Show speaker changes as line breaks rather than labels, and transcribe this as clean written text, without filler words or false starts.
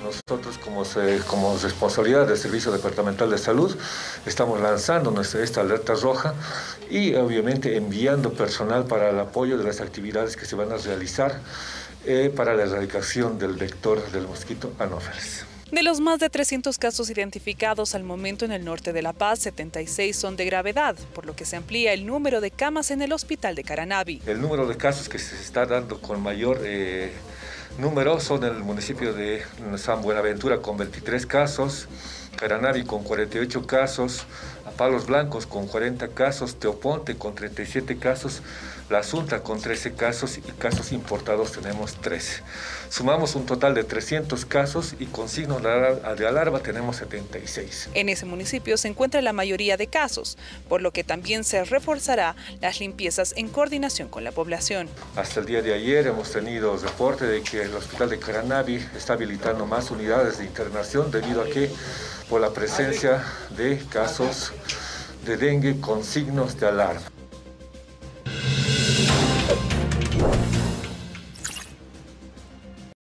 nosotros como responsabilidad del Servicio Departamental de Salud estamos lanzando esta alerta roja y obviamente enviando personal para el apoyo de las actividades que se van a realizar para la erradicación del vector del mosquito Anófeles.
De los más de 300 casos identificados al momento en el norte de La Paz, 76 son de gravedad, por lo que se amplía el número de camas en el hospital de Caranavi.
El número de casos que se está dando con mayor número son en el municipio de San Buenaventura con 23 casos, Caranavi con 48 casos, Palos Blancos con 40 casos, Teoponte con 37 casos, La Asunta con 13 casos y casos importados tenemos 13. Sumamos un total de 300 casos y con signos de alarma tenemos 76.
En ese municipio se encuentra la mayoría de casos, por lo que también se reforzará las limpiezas en coordinación con la población.
Hasta el día de ayer hemos tenido reporte de que el hospital de Caranavi está habilitando más unidades de internación debido a que por la presencia de casos de dengue con signos de alarma.